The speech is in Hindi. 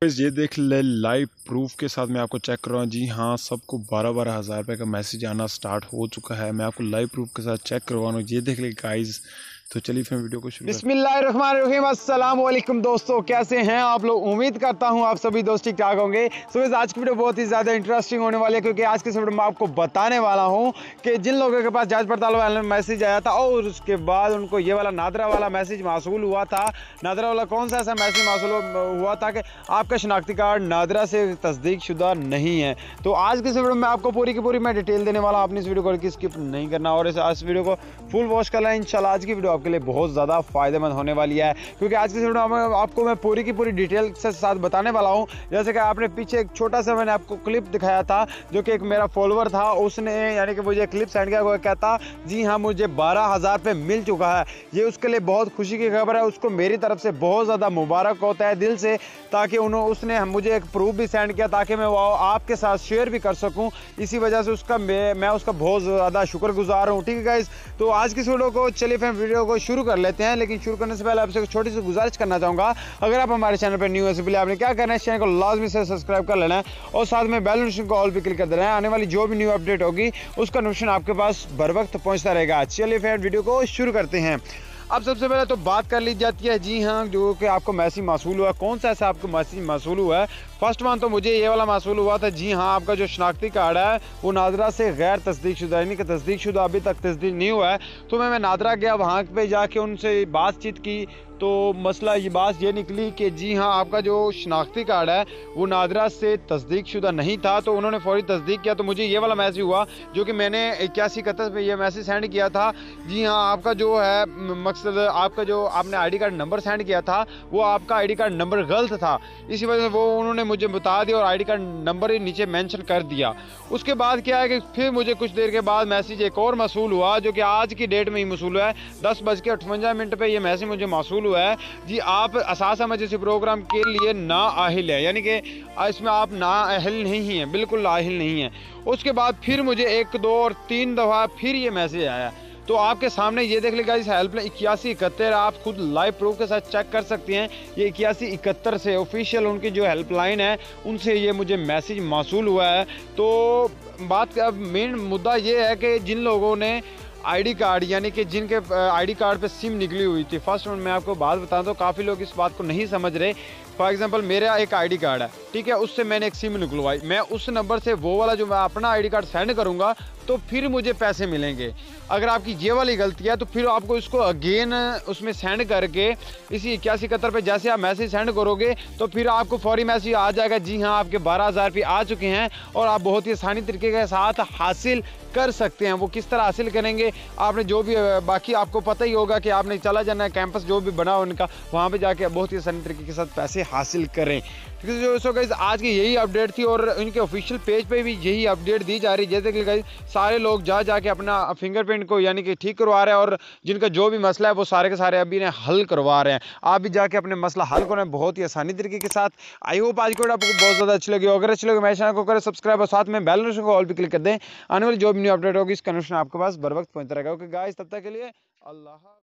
ये देख ले लाइव प्रूफ के साथ मैं आपको चेक कर रहा हूँ। जी हाँ, सबको 12-12 हज़ार रुपये का मैसेज आना स्टार्ट हो चुका है। मैं आपको लाइव प्रूफ के साथ चेक करवा रहा हूँ। ये देख ले गाइस, तो चलिए फिर वीडियो को शुरू। बिस्मिल्लाहिर्रहमानिर्रहीम, अस्सलाम वालेकुम दोस्तों, कैसे हैं आप लोग। उम्मीद करता हूं आप सभी दोस्त ठीक ठाक होंगे। सो आज की वीडियो बहुत ही ज़्यादा इंटरेस्टिंग होने वाली है, क्योंकि आज की वीडियो में आपको बताने वाला हूं कि जिन लोगों के पास जांच पड़ताल वाला मैसेज आया था और उसके बाद उनको ये वाला नादरा वाला मैसेज मासूल हुआ था। नादरा वाला कौन सा ऐसा मैसेज मासूल हुआ था कि आपका शनाख्ती कार्ड नादरा से तस्दीक शुदा नहीं है। तो आज की वीडियो में आपको पूरी की पूरी मैं डिटेल देने वाला हूँ। आपने इस वीडियो को स्किप नहीं करना और इस वीडियो को फुल वॉच करना है। इंशाल्लाह आज की वीडियो आपके लिए बहुत ज़्यादा फायदेमंद होने वाली है, क्योंकि आज की वीडियो में आपको मैं पूरी की पूरी डिटेल के साथ बताने वाला हूं। जैसे कि आपने पीछे एक छोटा सा मैंने आपको क्लिप दिखाया था, जो कि एक मेरा फॉलोअर था, उसने यानी कि मुझे क्लिप सेंड किया, वो कहता जी हाँ मुझे 12,000 रुपये मिल चुका है। ये उसके लिए बहुत खुशी की खबर है। उसको मेरी तरफ से बहुत ज़्यादा मुबारक होता है दिल से, ताकि उसने मुझे एक प्रूफ भी सेंड किया ताकि मैं वो आपके साथ शेयर भी कर सकूँ। इसी वजह से उसका मैं उसका बहुत ज़्यादा शुक्रगुजार हूँ। ठीक है गाइस, तो आज की वीडियो को चलिए फिर वीडियो को शुरू कर लेते हैं। लेकिन शुरू करने से पहले आपसे छोटी सी गुजारिश करना चाहूँगा, अगर आप हमारे चैनल पर न्यू है, पहले आपने क्या करना है, इस चैनल को लाजमी से सब्सक्राइब कर लेना है और साथ में बेल नोटिफिकेशन को ऑल पे क्लिक कर देना है। आने वाली जो भी न्यू अपडेट होगी उसका नोटिफिकेशन आपके पास बर वक्त पहुँचता रहेगा। चलिए फिर वीडियो को शुरू करते हैं। अब सबसे पहले तो बात कर ली जाती है, जी हाँ, जो कि आपको मैसेज मासूल हुआ, कौन सा ऐसा आपको मैसेज मासूल हुआ है। फर्स्ट वन तो मुझे ये वाला मासूल हुआ था। जी हाँ, आपका जो शनाख्ती कार्ड है वो नादरा से गैर तस्दीक शुदा, यानी कि तस्दीक शुदा अभी तक तस्दीक नहीं हुआ है। तो मैं नादरा गया, वहाँ पे जाके उनसे बातचीत की, तो मसला ये बात ये निकली कि जी हाँ आपका जो शनाख्ती कार्ड है वो नादरा से तस्दीक शुदा नहीं था। तो उन्होंने फौरी तस्दीक किया, तो मुझे ये वाला मैसेज हुआ जो कि मैंने 8171 पे ये मैसेज सेंड किया था। जी हाँ, आपका जो है मकसद, आपका जो आपने आईडी कार्ड नंबर सेंड किया था वो आपका आईडी कार्ड नंबर गलत था। इसी वजह से वो उन्होंने मुझे बता दिया और आईडी कार्ड नंबर ही नीचे मेंशन कर दिया। उसके बाद क्या है कि फिर मुझे कुछ देर के बाद मैसेज एक और मसूल हुआ, जो कि आज की डेट में ही मसूल हुआ है। 10:58 पे ये मैसेज मुझे मसूल हुआ है। जी आप असासा मजलिसी प्रोग्राम के लिए नाअहिल है, यानी कि इसमें आप नाअहिल नहीं हैं, बिल्कुल नाअहिल नहीं हैं। उसके बाद फिर मुझे 1, 2 और 3 दफ़ा फिर ये मैसेज आया। तो आपके सामने ये देख लेगा, इस हेल्पलाइन 8171, आप खुद लाइव प्रूफ के साथ चेक कर सकते हैं। ये 8171 से ऑफिशियल उनकी जो हेल्पलाइन है उनसे ये मुझे मैसेज मौसूल हुआ है। तो बात का मेन मुद्दा ये है कि जिन लोगों ने आईडी कार्ड, यानी कि जिनके आईडी कार्ड पे सिम निकली हुई थी, फर्स्ट मैं आपको बात बताऊं तो काफ़ी लोग इस बात को नहीं समझ रहे। फॉर एग्जांपल मेरा एक आईडी कार्ड है, ठीक है, उससे मैंने एक सिम निकलवाई, मैं उस नंबर से वो वाला जो मैं अपना आईडी कार्ड सेंड करूंगा तो फिर मुझे पैसे मिलेंगे। अगर आपकी ये वाली गलती है तो फिर आपको इसको अगेन उसमें सेंड करके इसी 8171 पे जैसे आप मैसेज सेंड करोगे तो फिर आपको फौरी मैसेज आ जाएगा, जी हाँ आपके 12,000 रुपये आ चुके हैं और आप बहुत ही आसानी तरीके के साथ हासिल कर सकते हैं। वो किस तरह हासिल करेंगे, आपने जो भी बाकी आपको पता ही होगा कि आपने चला जाना है, कैंपस जो भी बना उनका, वहाँ पे जाके बहुत ही आसानी तरीके के साथ पैसे हासिल करें। क्योंकि जो गाइस आज की यही अपडेट थी और इनके ऑफिशियल पेज पे भी यही अपडेट दी जा रही है। जैसे कि गाइस सारे लोग जाके अपना फिंगरप्रिंट को यानी कि ठीक करवा रहे हैं और जिनका जो भी मसला है वो सारे के सारे अभी ने हल करवा रहे हैं। आप भी जाके अपने मसला हल करें बहुत ही आसानी तरीके के साथ। आई होप आज की वीडियो आपको बहुत ज़्यादा अच्छी लगी। अगर अच्छी लगे मेरे चैनल को करें सब्सक्राइब और साथ में बेल नोटिफिकेशन को ऑल पे क्लिक कर दें। आने वाली जो भी न्यू अपडेट होगी इसका नोटिफिकेशन आपके पास बर वक्त पहुंचता रहेगा। ओके गाइस, तब तक के लिए अल्लाह।